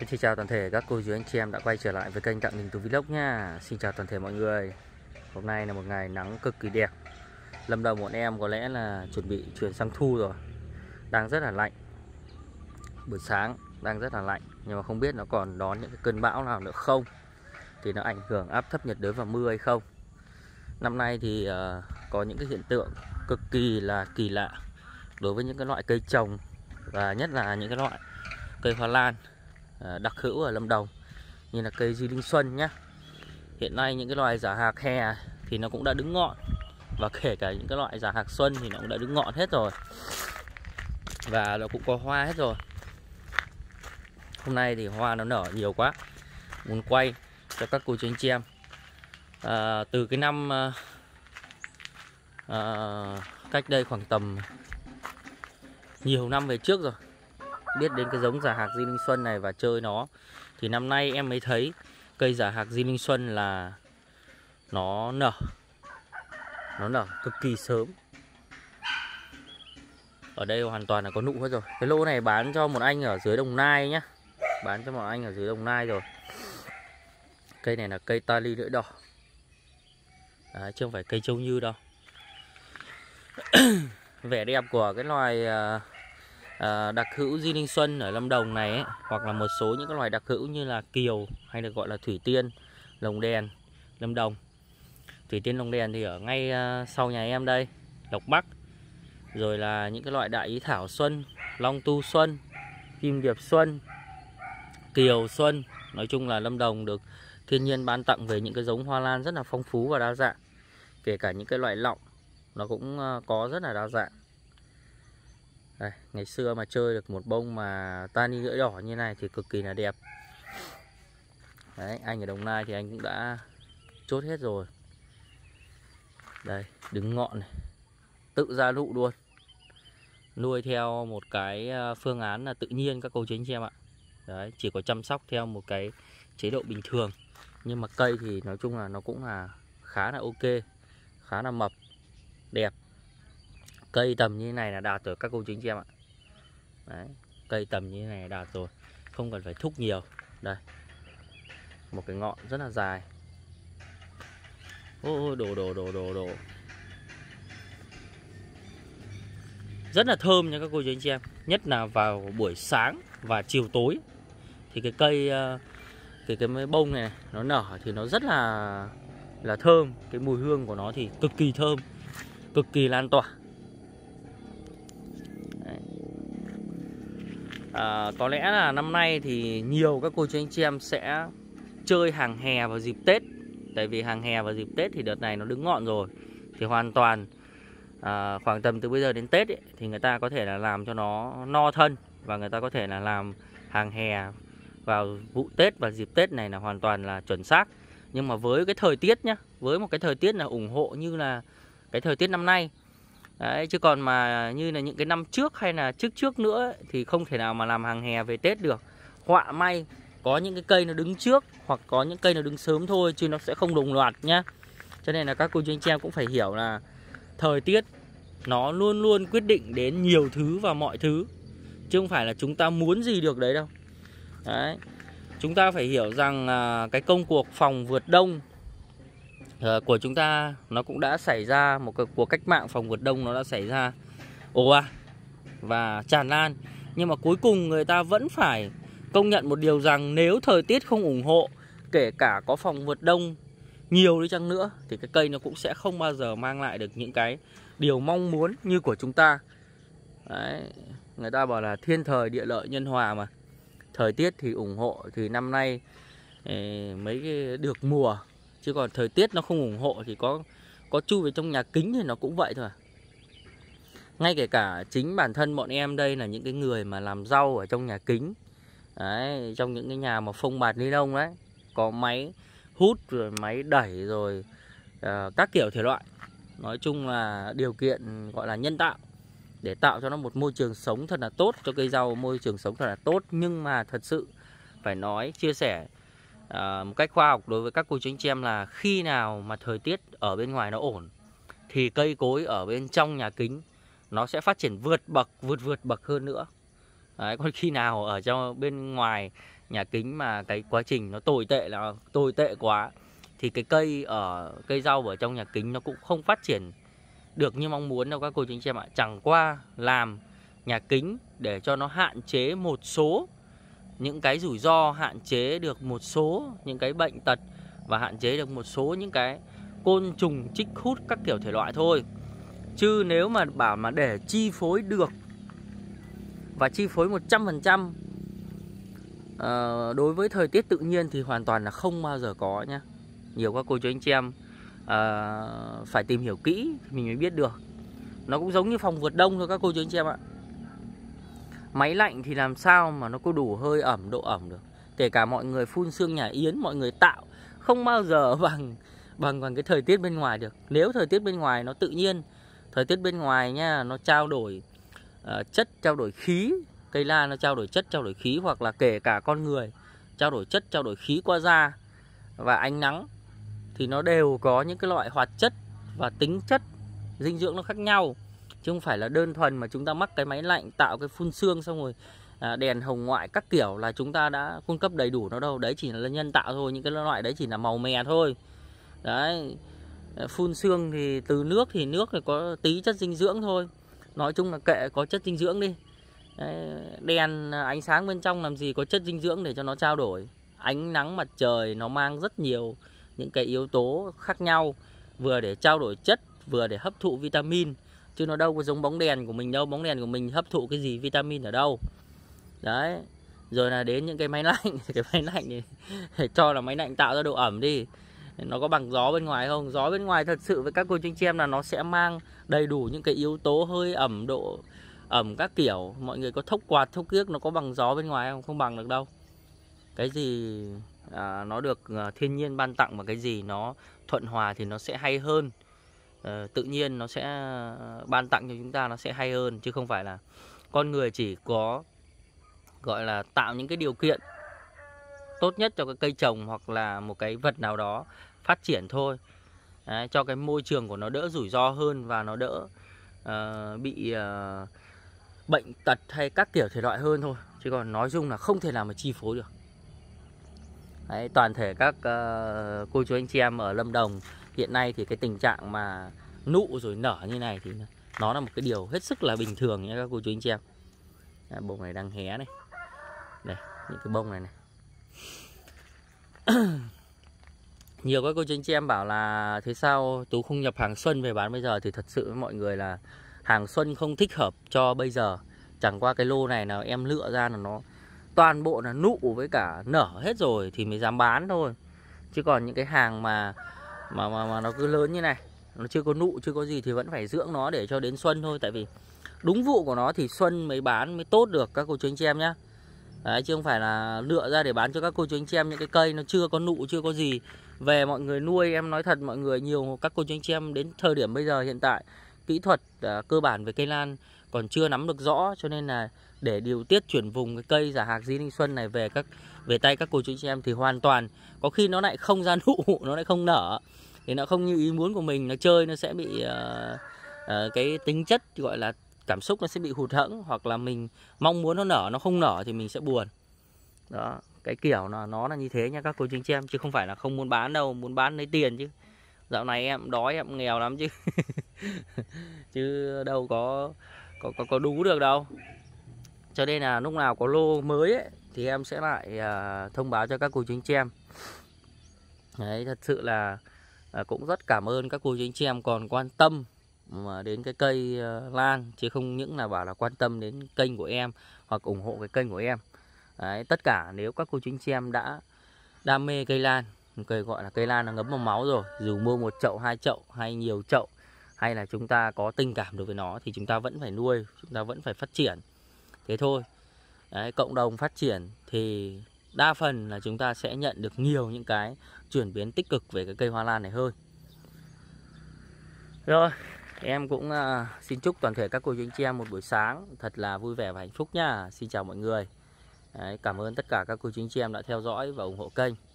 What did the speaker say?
Xin chào toàn thể các cô chú anh chị em đã quay trở lại với kênh Đặng Đình Tú Vlog nha. Xin chào toàn thể mọi người. Hôm nay là một ngày nắng cực kỳ đẹp. Lâm Đồng bọn em có lẽ là chuẩn bị chuyển sang thu rồi. Đang rất là lạnh. Buổi sáng đang rất là lạnh, nhưng mà không biết nó còn đón những cái cơn bão nào nữa không, thì nó ảnh hưởng áp thấp nhiệt đới và mưa hay không. Năm nay thì có những cái hiện tượng cực kỳ là kỳ lạ đối với những cái loại cây trồng, và nhất là những cái loại cây hoa lan đặc hữu ở Lâm Đồng, như là cây Di Linh Xuân nhé. Hiện nay những cái loài giả hạc hè thì nó cũng đã đứng ngọn, và kể cả những cái loại giả hạc xuân thì nó cũng đã đứng ngọn hết rồi, và nó cũng có hoa hết rồi. Hôm nay thì hoa nó nở nhiều quá, muốn quay cho các cô chú anh chị em. Từ cái năm cách đây khoảng tầm nhiều năm về trước rồi, biết đến cái giống giả hạc Di Linh Xuân này và chơi nó, thì năm nay em mới thấy cây giả hạc Di Linh Xuân là nó nở cực kỳ sớm. Ở đây hoàn toàn là có nụ hết rồi. Cái lô này bán cho một anh ở dưới Đồng Nai nhá, bán cho một anh ở dưới Đồng Nai rồi. Cây này là cây ta ly lưỡi đỏ. Đấy, chứ không phải cây châu như đâu. Vẻ đẹp của cái loài đặc hữu Di Linh Xuân ở Lâm Đồng này ấy, hoặc là một số những cái loài đặc hữu như là kiều, hay được gọi là thủy tiên lồng đèn Lâm Đồng. Thủy tiên lồng đèn thì ở ngay sau nhà em đây, Lộc Bắc. Rồi là những cái loại đại ý thảo xuân, long tu xuân, kim điệp xuân, kiều xuân. Nói chung là Lâm Đồng được thiên nhiên ban tặng về những cái giống hoa lan rất là phong phú và đa dạng. Kể cả những cái loại lọng nó cũng có rất là đa dạng. Đây, ngày xưa mà chơi được một bông mà tani lưỡi đỏ như này thì cực kỳ là đẹp. Đấy, anh ở Đồng Nai thì anh cũng đã chốt hết rồi. Đây, đứng ngọn này, tự ra lụ luôn. Nuôi theo một cái phương án là tự nhiên các cô chú anh chị em ạ. Đấy, chỉ có chăm sóc theo một cái chế độ bình thường. Nhưng mà cây thì nói chung là nó cũng là khá là ok, khá là mập, đẹp. Cây tầm như thế này là đạt rồi các cô chú anh chị em ạ. Đấy, cây tầm như thế này là đạt rồi, không cần phải thúc nhiều. Đây, một cái ngọn rất là dài. Ô, đồ. Rất là thơm nha các cô chú anh chị em. Nhất là vào buổi sáng và chiều tối thì cái cây cái bông này nó nở thì nó rất là thơm. Cái mùi hương của nó thì cực kỳ thơm, cực kỳ lan tỏa. Có lẽ là năm nay thì nhiều các cô chú anh chị em sẽ chơi hàng hè vào dịp Tết. Tại vì hàng hè vào dịp Tết thì đợt này nó đứng ngọn rồi, thì hoàn toàn khoảng tầm từ bây giờ đến Tết ấy, thì người ta có thể là làm cho nó no thân, và người ta có thể là làm hàng hè vào vụ Tết và dịp Tết này là hoàn toàn là chuẩn xác. Nhưng mà với cái thời tiết nhá, với một cái thời tiết là ủng hộ như là cái thời tiết năm nay. Đấy, chứ còn mà như là những cái năm trước hay là trước nữa ấy, thì không thể nào mà làm hàng hè về Tết được. Họa may có những cái cây nó đứng trước, hoặc có những cây nó đứng sớm thôi, chứ nó sẽ không đồng loạt nhá. Cho nên là các cô chú anh chị em cũng phải hiểu là thời tiết nó luôn luôn quyết định đến nhiều thứ và mọi thứ, chứ không phải là chúng ta muốn gì được đấy đâu. Đấy, chúng ta phải hiểu rằng cái công cuộc phòng vượt đông của chúng ta nó cũng đã xảy ra, một cuộc cách mạng phòng vượt đông nó đã xảy ra ồ ạt và tràn lan. Nhưng mà cuối cùng người ta vẫn phải công nhận một điều rằng nếu thời tiết không ủng hộ, kể cả có phòng vượt đông nhiều đi chăng nữa, thì cái cây nó cũng sẽ không bao giờ mang lại được những cái điều mong muốn như của chúng ta. Đấy, người ta bảo là thiên thời địa lợi nhân hòa mà. Thời tiết thì ủng hộ thì năm nay mới được mùa, chứ còn thời tiết nó không ủng hộ thì có chui vào trong nhà kính thì nó cũng vậy thôi. Ngay kể cả chính bản thân bọn em đây là những cái người mà làm rau ở trong nhà kính. Đấy, trong những cái nhà mà phông bạt ni lông đấy, có máy hút rồi máy đẩy rồi các kiểu thể loại. Nói chung là điều kiện gọi là nhân tạo, để tạo cho nó một môi trường sống thật là tốt, cho cây rau môi trường sống thật là tốt. Nhưng mà thật sự phải nói, chia sẻ một cách khoa học đối với các cô chú anh chị em là khi nào mà thời tiết ở bên ngoài nó ổn thì cây cối ở bên trong nhà kính nó sẽ phát triển vượt bậc hơn nữa. Đấy, còn khi nào ở trong bên ngoài nhà kính mà cái quá trình nó tồi tệ quá thì cái cây rau ở trong nhà kính nó cũng không phát triển được như mong muốn đâu các cô chú anh chị em ạ. Chẳng qua làm nhà kính để cho nó hạn chế một số những cái rủi ro, hạn chế được một số những cái bệnh tật và hạn chế được một số những cái côn trùng chích hút các kiểu thể loại thôi. Chứ nếu mà bảo mà để chi phối được và chi phối 100% đối với thời tiết tự nhiên thì hoàn toàn là không bao giờ có nhá. Nhiều các cô chú anh chị em phải tìm hiểu kỹ thì mình mới biết được. Nó cũng giống như phòng vượt đông thôi các cô chú anh chị em ạ. Máy lạnh thì làm sao mà nó có đủ hơi ẩm, độ ẩm được. Kể cả mọi người phun sương nhà Yến, mọi người tạo không bao giờ bằng cái thời tiết bên ngoài được. Nếu thời tiết bên ngoài nó tự nhiên, thời tiết bên ngoài nha, nó trao đổi chất, trao đổi khí, cây lan nó trao đổi chất, trao đổi khí, hoặc là kể cả con người trao đổi chất, trao đổi khí qua da và ánh nắng, thì nó đều có những cái loại hoạt chất và tính chất dinh dưỡng nó khác nhau. Chứ không phải là đơn thuần mà chúng ta mắc cái máy lạnh tạo cái phun sương xong rồi đèn hồng ngoại các kiểu là chúng ta đã cung cấp đầy đủ nó đâu. Đấy chỉ là nhân tạo thôi, những cái loại đấy chỉ là màu mè thôi. Đấy, phun sương thì từ nước thì nước thì có tí chất dinh dưỡng thôi. Nói chung là kệ, có chất dinh dưỡng đi. Đấy, đèn ánh sáng bên trong làm gì có chất dinh dưỡng để cho nó trao đổi. Ánh nắng mặt trời nó mang rất nhiều những cái yếu tố khác nhau, vừa để trao đổi chất, vừa để hấp thụ vitamin. Chứ nó đâu có giống bóng đèn của mình đâu. Bóng đèn của mình hấp thụ cái gì, vitamin ở đâu. Đấy. Rồi là đến những cái máy lạnh. Cái máy lạnh thì cho là máy lạnh tạo ra độ ẩm đi, nó có bằng gió bên ngoài không? Gió bên ngoài thật sự với các cô chú anh chị em là nó sẽ mang đầy đủ những cái yếu tố hơi ẩm, độ ẩm các kiểu. Mọi người có thốc quạt, thốc kiếc, nó có bằng gió bên ngoài không? Không bằng được đâu. Cái gì nó được thiên nhiên ban tặng, mà cái gì nó thuận hòa thì nó sẽ hay hơn. Tự nhiên nó sẽ ban tặng cho chúng ta, nó sẽ hay hơn. Chứ không phải là con người chỉ có gọi là tạo những cái điều kiện tốt nhất cho cái cây trồng hoặc là một cái vật nào đó phát triển thôi. Đấy, cho cái môi trường của nó đỡ rủi ro hơn và nó đỡ bị bệnh tật hay các kiểu thể loại hơn thôi. Chứ còn nói chung là không thể nào mà chi phối được. Đấy, toàn thể các cô chú anh chị em ở Lâm Đồng hiện nay thì cái tình trạng mà nụ rồi nở như này thì nó là một cái điều hết sức là bình thường nha các cô chú anh chị em. Bông này đang hé này. Đây, những cái bông này này. Nhiều các cô chú anh chị em bảo là thế sao Tú không nhập hàng xuân về bán bây giờ, thì thật sự với mọi người là hàng xuân không thích hợp cho bây giờ. Chẳng qua cái lô này là em lựa ra là nó toàn bộ là nụ với cả nở hết rồi thì mới dám bán thôi. Chứ còn những cái hàng mà nó cứ lớn như này, nó chưa có nụ, chưa có gì thì vẫn phải dưỡng nó để cho đến xuân thôi. Tại vì đúng vụ của nó thì xuân mới bán mới tốt được các cô chú anh chị em nhé. Đấy, chứ không phải là lựa ra để bán cho các cô chú anh chị em những cái cây nó chưa có nụ, chưa có gì. Về mọi người nuôi, em nói thật mọi người, nhiều các cô chú anh chị em đến thời điểm bây giờ hiện tại kỹ thuật cơ bản về cây lan còn chưa nắm được rõ, cho nên là để điều tiết chuyển vùng cái cây giả hạc Di Ninh Xuân này về tay các cô chú anh chị em thì hoàn toàn có khi nó lại không ra nụ, nó lại không nở, thì nó không như ý muốn của mình, nó chơi nó sẽ bị cái tính chất gọi là cảm xúc nó sẽ bị hụt hẫng, hoặc là mình mong muốn nó nở nó không nở thì mình sẽ buồn. Đó, cái kiểu nó là như thế nha các cô chú anh chị em, chứ không phải là không muốn bán đâu, muốn bán lấy tiền chứ. Dạo này em đói, em nghèo lắm chứ. Chứ đâu có đú được đâu. Cho nên là lúc nào có lô mới ấy, thì em sẽ lại thông báo cho các cô chú anh chị em. Đấy, thật sự là cũng rất cảm ơn các cô chú anh chị em còn quan tâm mà đến cái cây lan, chứ không những là bảo là quan tâm đến kênh của em hoặc ủng hộ cái kênh của em. Đấy, tất cả nếu các cô chú anh chị em đã đam mê cây lan, cây gọi là cây lan nó ngấm vào máu rồi, dù mua một chậu, hai chậu hay nhiều chậu, hay là chúng ta có tình cảm đối với nó thì chúng ta vẫn phải nuôi, chúng ta vẫn phải phát triển. Thế thôi. Đấy, cộng đồng phát triển thì đa phần là chúng ta sẽ nhận được nhiều những cái chuyển biến tích cực về cái cây hoa lan này hơn. Rồi, em cũng xin chúc toàn thể các cô chú anh chị em một buổi sáng thật là vui vẻ và hạnh phúc nha. Xin chào mọi người. Đấy, cảm ơn tất cả các cô chú anh chị em đã theo dõi và ủng hộ kênh.